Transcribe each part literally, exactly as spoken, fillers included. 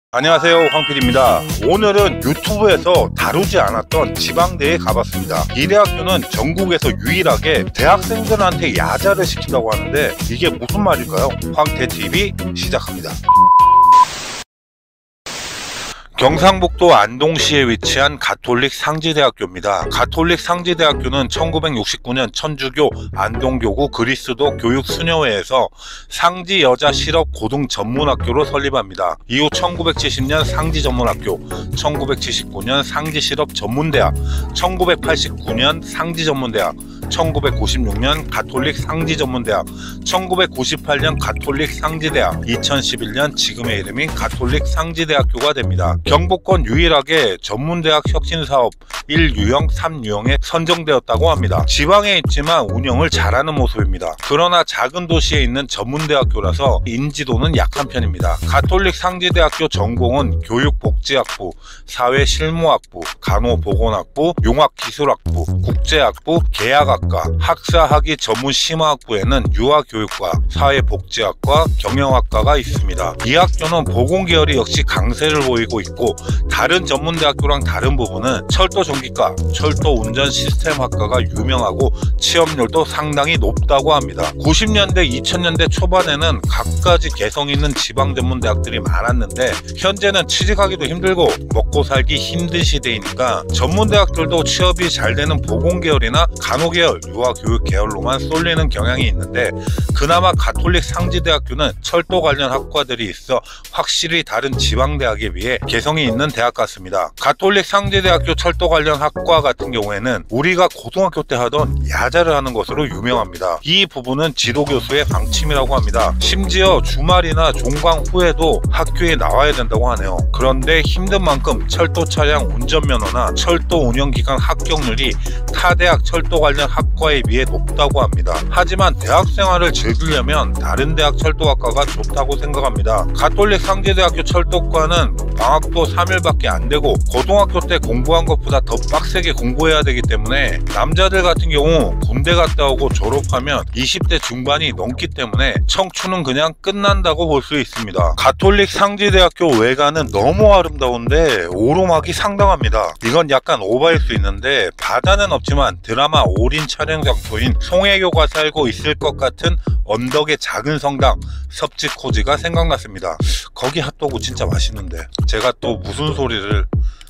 안녕하세요, 황필입니다. 오늘은 유튜브에서 다루지 않았던 지방대에 가봤습니다. 이 대학교는 전국에서 유일하게 대학생들한테 야자를 시킨다고 하는데 이게 무슨 말일까요? 황태티비 시작합니다. 경상북도 안동시에 위치한 가톨릭 상지대학교입니다. 가톨릭 상지대학교는 천구백육십구 년 천주교 안동교구 그리스도 교육수녀회에서 상지여자실업고등전문학교로 설립합니다. 이후 천구백칠십 년 상지전문학교, 천구백칠십구 년 상지실업전문대학, 천구백팔십구 년 상지전문대학, 천구백구십육 년 가톨릭 상지전문대학, 천구백구십팔 년 가톨릭 상지대학, 이천십일 년 지금의 이름인 가톨릭 상지대학교가 됩니다. 경북권 유일하게 전문대학 혁신사업 일 유형, 삼 유형에 선정되었다고 합니다. 지방에 있지만 운영을 잘하는 모습입니다. 그러나 작은 도시에 있는 전문대학교라서 인지도는 약한 편입니다. 가톨릭 상지대학교 전공은 교육복지학부, 사회실무학부, 간호보건학부, 용학기술학부, 국제학부, 계약학과, 학사학위 전문심화학부에는 유아교육과, 사회복지학과, 경영학과가 있습니다. 이 학교는 보건계열이 역시 강세를 보이고 있고 다른 전문대학교랑 다른 부분은 철도전기과, 철도운전시스템학과가 유명하고 취업률도 상당히 높다고 합니다. 구십 년대, 이천 년대 초반에는 갖가지 개성 있는 지방 전문대학들이 많았는데 현재는 취직하기도 힘들고 먹고 살기 힘든 시대이니까 전문대학들도 취업이 잘 되는 보건계열이나 간호계열, 유아교육 계열로만 쏠리는 경향이 있는데 그나마 가톨릭 상지대학교는 철도 관련 학과들이 있어 확실히 다른 지방대학에 비해 개성이 있는 대학 같습니다. 가톨릭 상지대학교 철도 관련 학과 같은 경우에는 우리가 고등학교 때 하던 야자를 하는 것으로 유명합니다. 이 부분은 지도교수의 방침이라고 합니다. 심지어 주말이나 종강 후에도 학교에 나와야 된다고 하네요. 그런데 힘든 만큼 철도 차량 운전면허나 철도 운영기간 합격률이 타 대학 철도 관련 학과에 비해 높다고 합니다. 하지만 대학생활을 즐기려면 다른 대학 철도학과가 좋다고 생각합니다. 가톨릭 상지대학교 철도과는 방학도 삼 일밖에 안 되고 고등학교 때 공부한 것보다 더 빡세게 공부해야 되기 때문에 남자들 같은 경우 군대 갔다 오고 졸업하면 이십 대 중반이 넘기 때문에 청춘은 그냥 끝난다고 볼 수 있습니다. 가톨릭 상지대학교 외관은 너무 아름다운데 오르막이 상당합니다. 이건 약간 오바일 수 있는데 바다는 없지만 드라마 올인 촬영 장소인 송혜교가 살고 있을 것 같은 언덕의 작은 성당 섭지코지가 생각났습니다. 거기 핫도그 진짜 맛있는데 제가 또 무슨 소리를.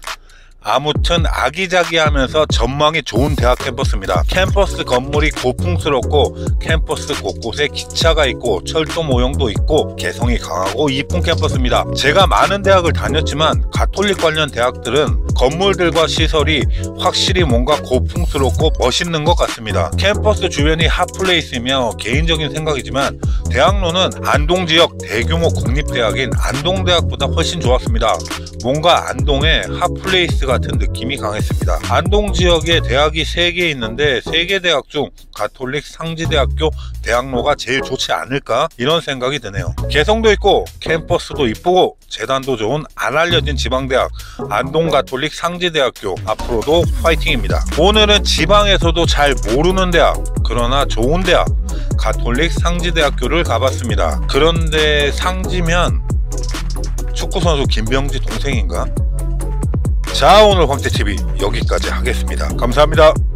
아무튼 아기자기하면서 전망이 좋은 대학 캠퍼스입니다. 캠퍼스 건물이 고풍스럽고 캠퍼스 곳곳에 기차가 있고 철도 모형도 있고 개성이 강하고 이쁜 캠퍼스입니다. 제가 많은 대학을 다녔지만 가톨릭 관련 대학들은 건물들과 시설이 확실히 뭔가 고풍스럽고 멋있는 것 같습니다. 캠퍼스 주변이 핫플레이스이며 개인적인 생각이지만 대학로는 안동 지역 대규모 국립대학인 안동대학보다 훨씬 좋았습니다. 뭔가 안동에 핫플레이스 같은 느낌이 강했습니다. 안동 지역에 대학이 세 개 있는데 세 개 대학 중 가톨릭 상지대학교 대학로가 제일 좋지 않을까 이런 생각이 드네요. 개성도 있고 캠퍼스도 이쁘고 재단도 좋은 안 알려진 지방대학 안동 가톨릭 상지대학교 앞으로도 파이팅입니다. 오늘은 지방에서도 잘 모르는 대학 그러나 좋은 대학 가톨릭 상지대학교를 가봤습니다. 그런데 상지면 축구선수 김병지 동생인가? 자, 오늘 황태티비 여기까지 하겠습니다. 감사합니다.